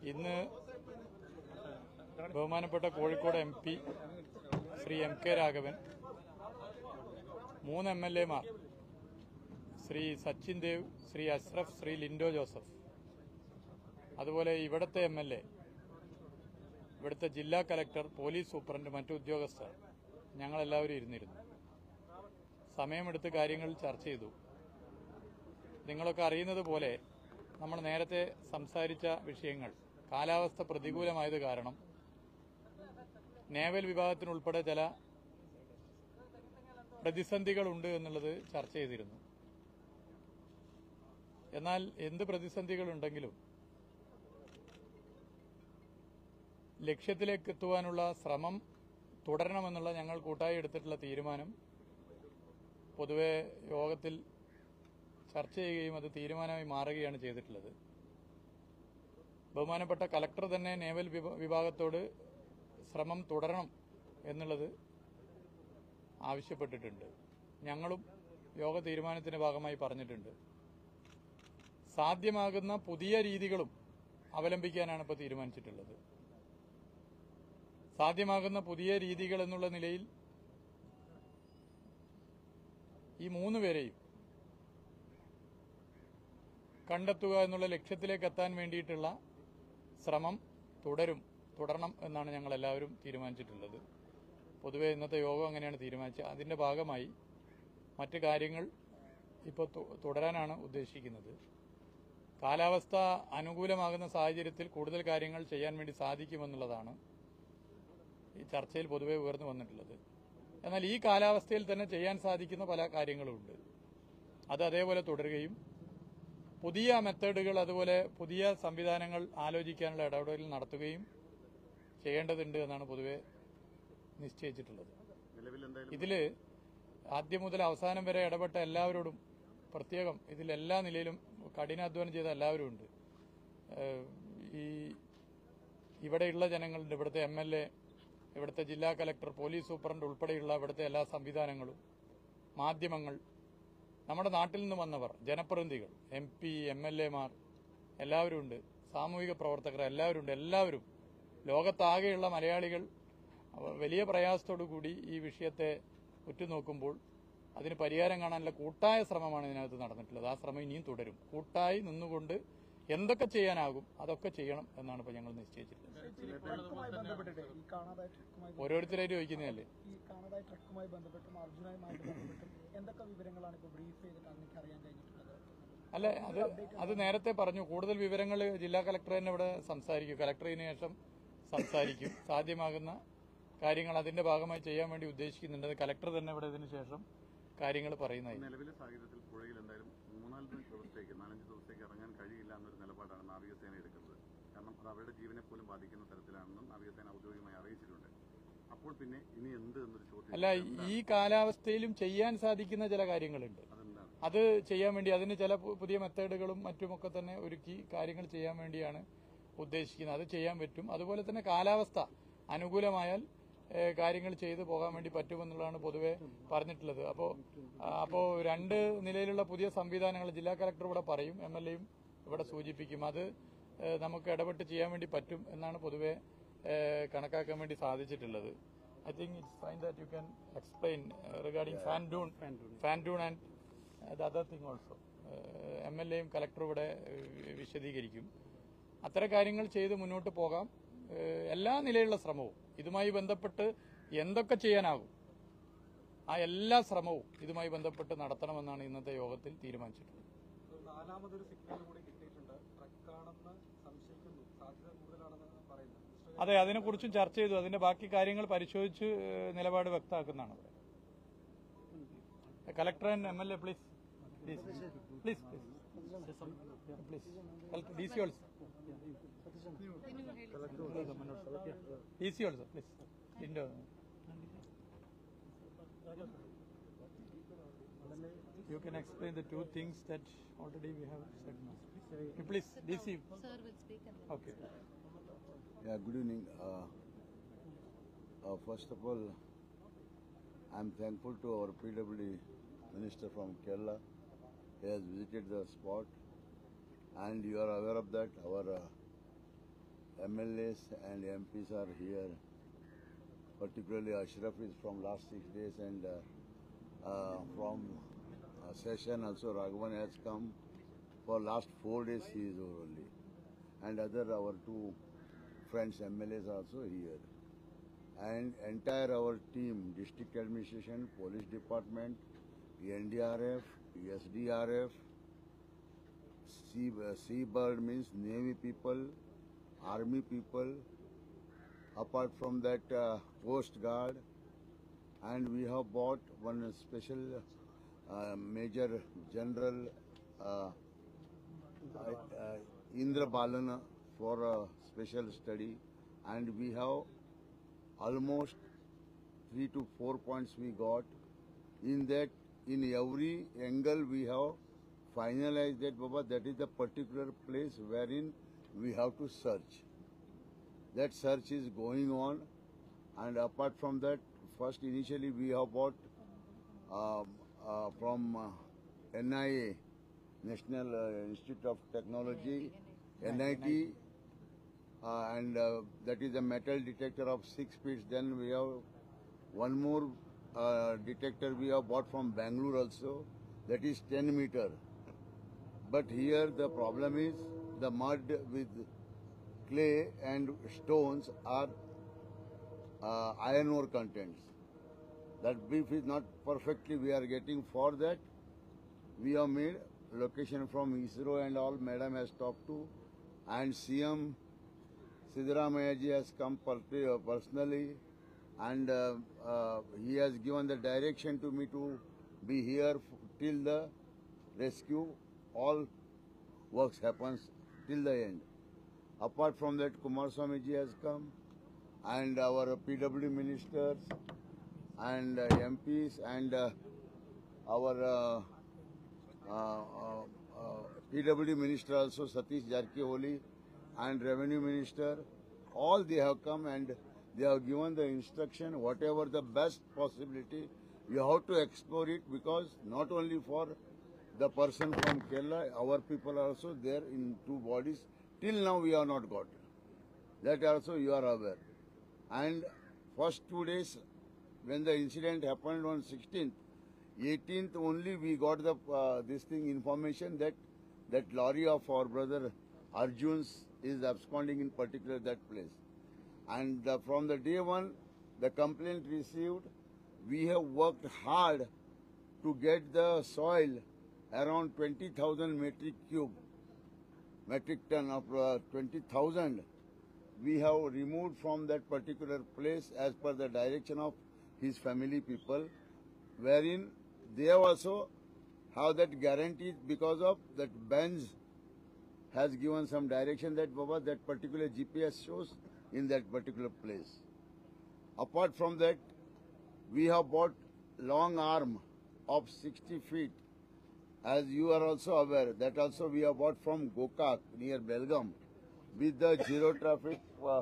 ഇന്ന് ബഹുമാനപ്പെട്ട Kozhikode MP Shri MK Raghavan, 3 MLA-മാർ ശ്രീ സച്ചിൻ ദേവ്, ശ്രീ അഷ്റഫ്, ശ്രീ ലിൻഡോ ജോസഫ്, അതുപോലെ ഇവിടുത്തെ MLA, ഇവിടുത്തെ ജില്ലാ കലക്ടർ, പോലീസ് സൂപ്രണ്ട്, മറ്റു ഉദ്യോഗസ്ഥർ, ഞങ്ങളെല്ലാവരും ഇരുന്നിരുന്നു. സമയമെടുത്ത് കാര്യങ്ങൾ ചർച്ച ചെയ്തു. നിങ്ങളൊക്കെ അറിയുന്നത് പോലെ നമ്മൾ നേരത്തെ സംസാരിച്ച വിഷയങ്ങൾ കാലാവസ്ഥ പ്രതികൂലമായത് കാരണം നേവൽ വിഭാഗത്തിനുൾപ്പെടെ ചില പ്രതിസന്ധികളുണ്ട് എന്നുള്ളത് ചർച്ച ചെയ്തിരുന്നു. എന്നാൽ എന്ത് പ്രതിസന്ധികളുണ്ടെങ്കിലും ലക്ഷ്യത്തിലേക്ക് എത്തുവാനുള്ള ശ്രമം തുടരണമെന്നുള്ള ഞങ്ങൾ കൂട്ടായി എടുത്തിട്ടുള്ള തീരുമാനം പൊതുവെ യോഗത്തിൽ ചർച്ച ചെയ്യുകയും അത് തീരുമാനമായി മാറുകയാണ് ചെയ്തിട്ടുള്ളത്. ബഹുമാനപ്പെട്ട കലക്ടർ തന്നെ നേവൽ വിഭാഗത്തോട് ശ്രമം തുടരണം എന്നുള്ളത് ആവശ്യപ്പെട്ടിട്ടുണ്ട്. ഞങ്ങളും യോഗ തീരുമാനത്തിന്റെ ഭാഗമായി പറഞ്ഞിട്ടുണ്ട്. സാധ്യമാകുന്ന പുതിയ രീതികളും അവലംബിക്കാനാണ് ഇപ്പോൾ തീരുമാനിച്ചിട്ടുള്ളത്. സാധ്യമാകുന്ന പുതിയ രീതികൾ എന്നുള്ള നിലയിൽ ഈ 3 പേരെയും കണ്ടെത്തുക എന്നുള്ള ലക്ഷ്യത്തിലേക്ക് എത്താൻ വേണ്ടിയിട്ടുള്ള ശ്രമം തുടരണം എന്നാണ് ഞങ്ങൾ എല്ലാവരും തീരുമാനിച്ചിട്ടുള്ളത്. പൊതുവെ ഇന്നത്തെ യോഗം അങ്ങനെയാണ് തീരുമാനിച്ചത്. അതിന്റെ ഭാഗമായി മറ്റു കാര്യങ്ങൾ ഇപ്പോൾ തുടരാനാണ് ഉദ്ദേശിക്കുന്നത്. കാലാവസ്ഥ അനുകൂലമാകുന്ന സാഹചര്യത്തിൽ കൂടുതൽ കാര്യങ്ങൾ ചെയ്യാൻ വേണ്ടി സാധിക്കുമെന്നുള്ളതാണ് ഈ ചർച്ചയിൽ പൊതുവെ ഉയർന്നു വന്നിട്ടുള്ളത്. എന്നാൽ ഈ കാലാവസ്ഥയിൽ തന്നെ ചെയ്യാൻ സാധിക്കുന്ന പല കാര്യങ്ങളുമുണ്ട്. അത് അതേപോലെ തുടരുകയും പുതിയ മെത്തേഡുകൾ, അതുപോലെ പുതിയ സംവിധാനങ്ങൾ ആലോചിക്കാനുള്ള ഇടപെടൽ നടത്തുകയും ചെയ്യേണ്ടതുണ്ട് എന്നാണ് പൊതുവെ നിശ്ചയിച്ചിട്ടുള്ളത്. ഇതില് ആദ്യം മുതൽ അവസാനം വരെ ഇടപെട്ട എല്ലാവരോടും പ്രത്യേകം ഇതിലെല്ലാ നിലയിലും കഠിനാധ്വാനം ചെയ്ത എല്ലാവരും ഉണ്ട്. ഇവിടെയുള്ള ജനങ്ങളുടെ, ഇവിടുത്തെ MLA, ഇവിടുത്തെ ജില്ലാ കലക്ടർ, പോലീസ് സൂപ്രണ്ട് ഉൾപ്പെടെയുള്ള ഇവിടുത്തെ എല്ലാ സംവിധാനങ്ങളും, മാധ്യമങ്ങൾ, നമ്മുടെ നാട്ടിൽ നിന്ന് വന്നവർ, ജനപ്രതിനിധികൾ, MP, MLA-മാർ എല്ലാവരും ഉണ്ട്, സാമൂഹിക പ്രവർത്തകർ എല്ലാവരും ഉണ്ട്. എല്ലാവരും, ലോകത്താകെയുള്ള മലയാളികൾ വലിയ പ്രയാസത്തോടുകൂടി ഈ വിഷയത്തെ ഉറ്റുനോക്കുമ്പോൾ അതിന് പരിഹാരം കാണാനുള്ള കൂട്ടായ ശ്രമമാണ് ഇതിനകത്ത് നടന്നിട്ടുള്ളത്. ആ ശ്രമം ഇനിയും തുടരും. കൂട്ടായി നിന്നുകൊണ്ട് എന്തൊക്കെ ചെയ്യാനാകും അതൊക്കെ ചെയ്യണം എന്നാണ് ഇപ്പോൾ ഞങ്ങൾ നിശ്ചയിച്ചിട്ടുള്ളത്. ഓരോരുത്തരായിട്ട് ചോദിക്കുന്നതല്ലേ. അല്ല, അത് നേരത്തെ പറഞ്ഞു. കൂടുതൽ വിവരങ്ങൾ ജില്ലാ കലക്ടർ തന്നെ ഇവിടെ സംസാരിക്കും. കലക്ടറിന് ശേഷം സംസാരിക്കും. സാധ്യമാകുന്ന കാര്യങ്ങൾ അതിന്റെ ഭാഗമായി ചെയ്യാൻ വേണ്ടി ഉദ്ദേശിക്കുന്നുണ്ട്. കലക്ടർ തന്നെ ഇവിടെ ഇതിന് ശേഷം കാര്യങ്ങൾ പറയുന്നതായി. നിലവിലെ സാഹചര്യത്തിൽ പുഴയിൽ എന്തായാലും 4 ദിവസത്തേക്ക് ഇറങ്ങാൻ കഴിയില്ല എന്നൊരു നിലപാടാണ് നാവികസേന എടുക്കുന്നത്. കാരണം അത് അവരുടെ ജീവനെ പോലും ബാധിക്കുന്ന തരത്തിലാണെന്നും നാവികസേന ഔദ്യോഗികമായി അറിയിച്ചിട്ടുണ്ട്. അപ്പോൾ പിന്നെ ഇനി എന്ത് എന്നൊരു ചോദ്യം. അല്ല, ഈ കാലാവസ്ഥയിലും ചെയ്യാൻ സാധിക്കുന്ന ചില കാര്യങ്ങളുണ്ട്. അത് ചെയ്യാൻ വേണ്ടി അതിന് ചില പുതിയ മെത്തേഡുകളും മറ്റുമൊക്കെ തന്നെ ഒരുക്കി കാര്യങ്ങൾ ചെയ്യാൻ വേണ്ടിയാണ് ഉദ്ദേശിക്കുന്നത്. അത് ചെയ്യാൻ പറ്റും. അതുപോലെ തന്നെ കാലാവസ്ഥ അനുകൂലമായാൽ കാര്യങ്ങൾ ചെയ്തു പോകാൻ വേണ്ടി പറ്റുമെന്നുള്ളതാണ് പൊതുവെ പറഞ്ഞിട്ടുള്ളത്. അപ്പോ 2 നിലയിലുള്ള പുതിയ സംവിധാനങ്ങൾ ജില്ലാ കലക്ടർ ഇവിടെ പറയും, MLA-യും ഇവിടെ സൂചിപ്പിക്കും. അത് നമുക്ക് ഇടപെട്ട് ചെയ്യാൻ വേണ്ടി പറ്റും എന്നാണ് പൊതുവെ കണക്കാക്കാൻ വേണ്ടി സാധിച്ചിട്ടുള്ളത്. I think it's fine that you can explain regarding fan dune and the other thing also. MLA-യും കലക്ടറും ഇവിടെ വിശദീകരിക്കും. അത്തരം കാര്യങ്ങൾ ചെയ്ത് മുന്നോട്ട് പോകാം. എല്ലാ നിലയിലുള്ള ശ്രമവും ഇതുമായി ബന്ധപ്പെട്ട് എന്തൊക്കെ ചെയ്യാനാകും ആ എല്ലാ ശ്രമവും ഇതുമായി ബന്ധപ്പെട്ട് നടത്തണമെന്നാണ് ഇന്നത്തെ യോഗത്തിൽ തീരുമാനിച്ചിട്ടുള്ളത്. അതെ, അതിനെക്കുറിച്ചും ചർച്ച ചെയ്തു. അതിന്റെ ബാക്കി കാര്യങ്ങൾ പരിശോധിച്ച് നിലപാട് വ്യക്തമാക്കുന്നതാണ്. Collector and MLA, please please please DC also. DC also, please. You can explain the 2 things that already we have said now. Please, DC. Sir will speak. Okay. Yeah, good evening. First of all, I'm thankful to our PWD minister from Kerala. He has visited the spot, and you are aware of that. Our MLAs and MPs are here. Particularly Ashraf is from last 6 days, and from session also Raghavan has come. For last 4 days he is only. And our two friends MLAs also here. And entire our team, district administration, police department, NDRF, SDRF, Seabird means Navy people, Army people, apart from that Coast Guard, and we have bought one special Major General Indra Balana for a special study, and we have almost 3 to 4 points we got. In that, in every angle we have finalized that, Baba, that is the particular place wherein we have to search. That search is going on, and apart from that, first initially we have bought from NIA, National Institute of Technology, NIT, and that is a metal detector of 6 feet. Then we have one more detector we have bought from Bangalore also, that is 10 meter. But here the problem is the mud with clay and stones are iron ore contents. That beef is not perfectly we are getting. For that we have made location from ISRO and all. Madam has talked to, and CM Siddaramaiah ji has come personally, and he has given the direction to me to be here till the rescue. All works happens till the end. Apart from that, Kumaraswamy ji has come, and our PW ministers and MPs and our PW minister also, Satish Jarkiholy, and Revenue Minister, all they have come and they have given the instruction, whatever the best possibility, we have to explore it, because not only for the person from Kerala, our people are also there in 2 bodies. Till now we have not got. That also you are aware. And first 2 days, when the incident happened on 16th, 18th only we got the information that lorry of our brother Arjun's is absconding in particular that place. And from the day one, the complaint received, we have worked hard to get the soil around 20,000 metric ton of 20,000. We have removed from that particular place as per the direction of his family people, wherein they also have that guarantee because of that Benz has given some direction that, Baba, that particular GPS shows in that particular place. Apart from that, we have bought long arm of 60 feet. As you are also aware, that also we have bought from Gokak near Belgaum. With the zero traffic,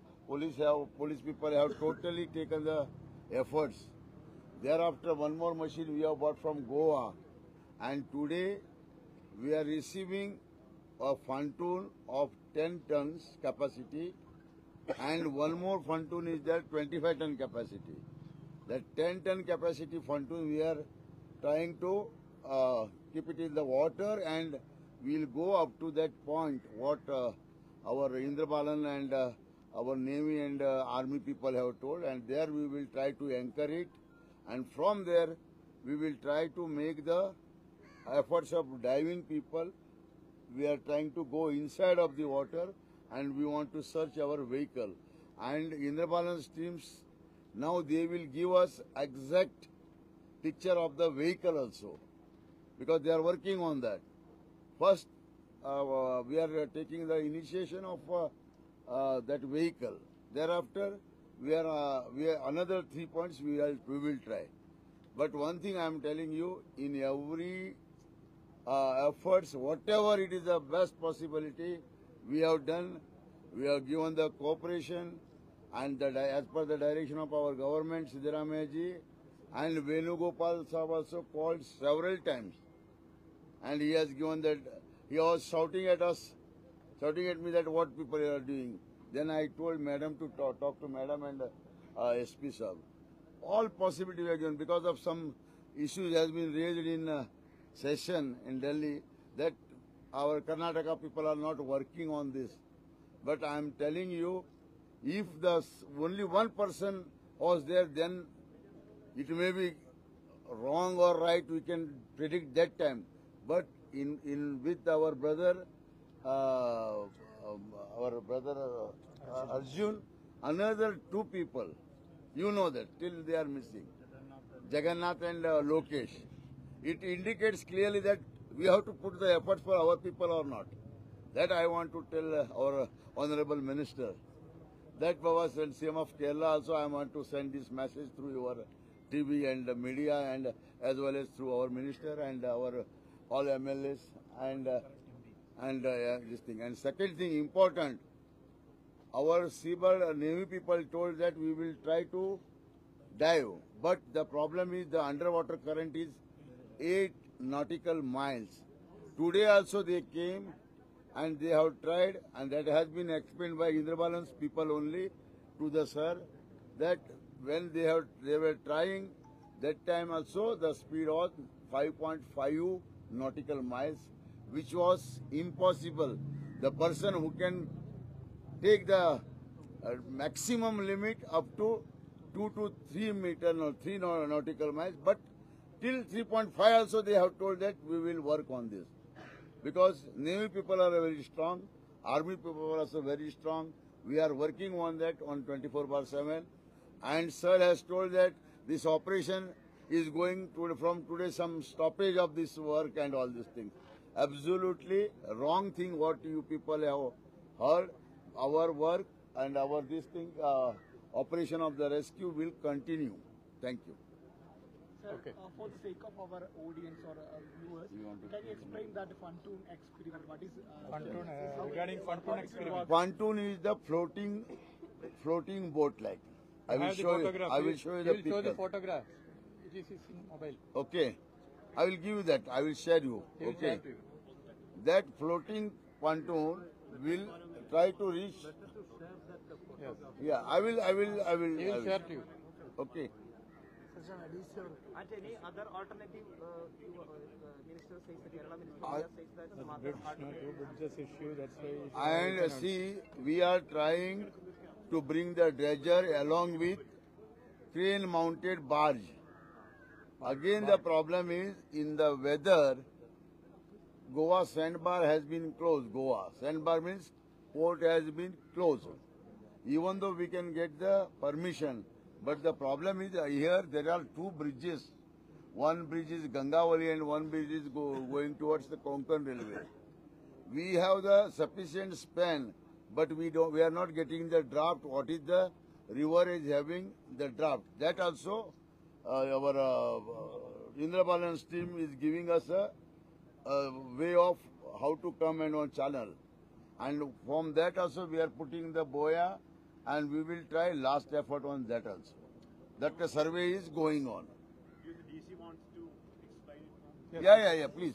police people have totally taken the efforts. Thereafter, one more machine we have bought from Goa. And today, we are receiving a pontoon of 10 tons capacity, and one more pontoon is there, 25 ton capacity. That 10 ton capacity pontoon we are trying to keep it in the water, and we will go up to that point what our Indra Balan and our Navy and Army people have told, and there we will try to anchor it, and from there we will try to make the efforts of diving people. We are trying to go inside of the water, and we want to search our vehicle. And Indra Balan's teams, now they will give us exact picture of the vehicle also, because they are working on that. First, we are taking the initiation of that vehicle. Thereafter, we are another 3 points we will try. But one thing I am telling you, in every efforts, whatever it is the best possibility, we have done. We have given the cooperation, and as per the direction of our government, Siddaramaiah ji, and Venugopal Sahab also called several times, and he has given that. He was shouting at us, shouting at me that what people are doing. Then I told madam to talk to madam and SP sir. All possibility were given because of some issues has been raised in session in Delhi that our Karnataka people are not working on this. But I am telling you, if only one person was there, then it may be wrong or right. We can predict that time. But with our brother, Arjun, another two people, you know that till they are missing, Jagannath and Lokesh. It indicates clearly that we have to put the efforts for our people or not. That I want to tell our Honorable Minister. That Baba and CM of Kerala also I want to send this message through your TV and media and as well as through our Minister and our all MLAs and this thing. And second thing important, our Seabird Navy people told that we will try to dive. But the problem is the underwater current is 8 nautical miles. Today also they came and they have tried, and that has been explained by Indrabalan's people only to the sir, that when they were trying, that time also the speed was 5.5 nautical miles, which was impossible. The person who can take the maximum limit up to 2 to 3 meter, no, 3 nautical miles, but till 3.5 also they have told that we will work on this. Because Navy people are very strong, Army people are also very strong. We are working on that on 24/7. And sir has told that this operation is going to, from today, some stoppage of this work and all these things. Absolutely wrong thing what you people have heard. Our work and our operation of the rescue will continue. Thank you. Sir, Okay. For the sake of our audience or viewers, can you explain that pontoon experiment? What is Regarding pontoon experiment. Pontoon is the floating boat like. I will show you. I will show you the He will show the picture. photograph. It is in mobile. Okay. I will give you that. I will share you. He will Okay. share to you. That floating pontoon will try to reach. Yes. Yeah, I will. He will share to you. Okay. At any other alternative, minister says the Kerala minister says that some other Bridges issue, that's why. And see, we are trying to bring the dredger along with crane-mounted barge. Again, the problem is in the weather. Goa sandbar has been closed. Goa sandbar means port has been closed. Even though we can get the permission, but the problem is here there are two bridges. One bridge is Gangavali and one bridge is going towards the Konkan railway. We have the sufficient span, but we are not getting the draft. What is the river is having the draft? That also our Indrabalan's team is giving us a way of how to come and on channel. And from that also we are putting the boya and we will try last effort on that also. That the survey is going on. the DC wants to explain it? Yeah, please.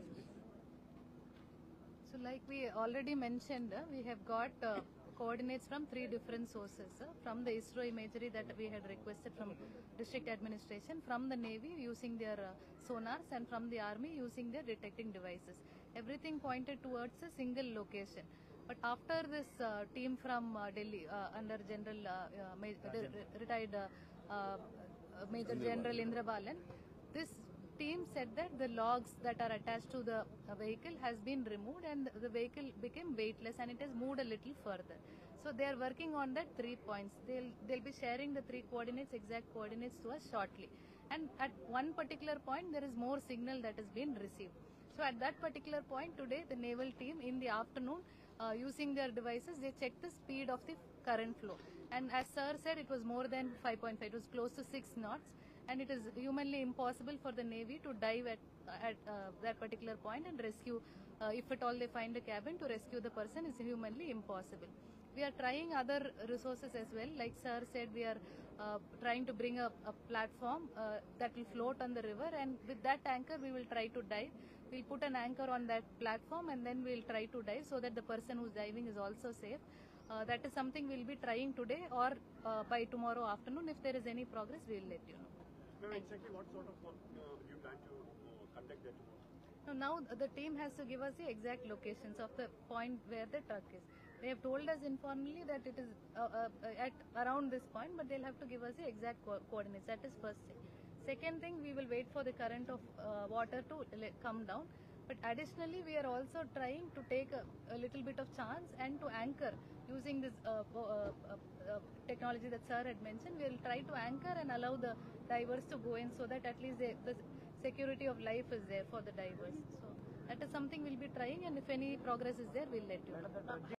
So like we already mentioned, we have got coordinates from 3 different sources. From the ISRO imagery that we had requested from district administration, from the Navy using their sonars, and from the Army using their detecting devices. Everything pointed towards a single location. But after this team from Delhi under General retired Major General Indrabalan, this team said that the logs that are attached to the vehicle has been removed and the vehicle became weightless and it has moved a little further. So they are working on that 3 points. They'll be sharing the 3 coordinates, exact coordinates to us shortly. And at one particular point there is more signal that has been received. So at that particular point today the naval team in the afternoon using their devices they checked the speed of the current flow. And as sir said, it was more than 5.5, it was close to 6 knots. And it is humanly impossible for the Navy to dive at that particular point and rescue, if at all they find a cabin, to rescue the person is humanly impossible. We are trying other resources as well. Like sir said, we are trying to bring a platform that will float on the river, and with that anchor we will try to dive. We'll put an anchor on that platform and then we'll try to dive so that the person who's diving is also safe. that is something we'll be trying today or by tomorrow afternoon. If there is any progress, we'll let you know. Exactly what sort of work you plan to conduct there tomorrow? So now the team has to give us the exact locations of the point where the truck is. They have told us informally that it is at around this point, but they'll have to give us the exact coordinates. That is first thing. Second thing, we will wait for the current of water to come down. But additionally, we are also trying to take a little bit of chance and to anchor using this technology that sir had mentioned. We will try to anchor and allow the divers to go in so that at least the security of life is there for the divers. So that is something we'll be trying, and if any progress is there, we'll let you know.